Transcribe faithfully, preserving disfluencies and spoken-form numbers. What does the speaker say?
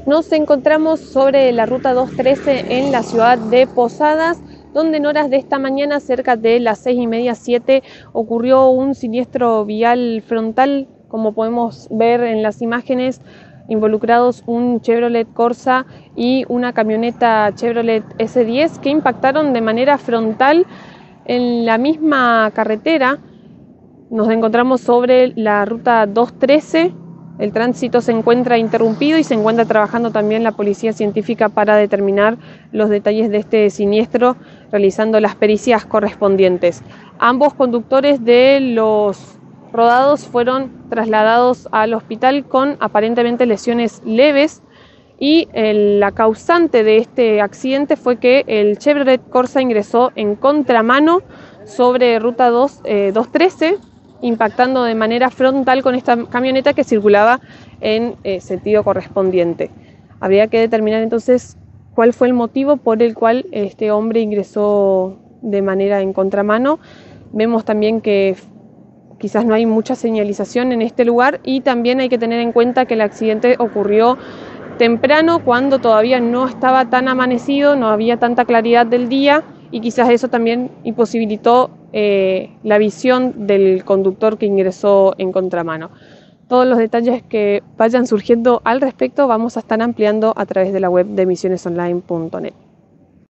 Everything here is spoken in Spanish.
Nos encontramos sobre la ruta dos trece en la ciudad de Posadas, donde en horas de esta mañana, cerca de las seis y media, siete, ocurrió un siniestro vial frontal, como podemos ver en las imágenes, involucrados un Chevrolet Corsa y una camioneta Chevrolet ese diez que impactaron de manera frontal en la misma carretera. Nos encontramos sobre la ruta dos trece. El tránsito se encuentra interrumpido y se encuentra trabajando también la policía científica para determinar los detalles de este siniestro, realizando las pericias correspondientes. Ambos conductores de los rodados fueron trasladados al hospital con aparentemente lesiones leves, y el, la causante de este accidente fue que el Chevrolet Corsa ingresó en contramano sobre ruta dos trece, impactando de manera frontal con esta camioneta que circulaba en eh, sentido correspondiente. Habría que determinar entonces cuál fue el motivo por el cual este hombre ingresó de manera en contramano. Vemos también que quizás no hay mucha señalización en este lugar, y también hay que tener en cuenta que el accidente ocurrió temprano, cuando todavía no estaba tan amanecido, no había tanta claridad del día, y quizás eso también imposibilitó eh, la visión del conductor que ingresó en contramano. Todos los detalles que vayan surgiendo al respecto vamos a estar ampliando a través de la web de emisiones online punto net.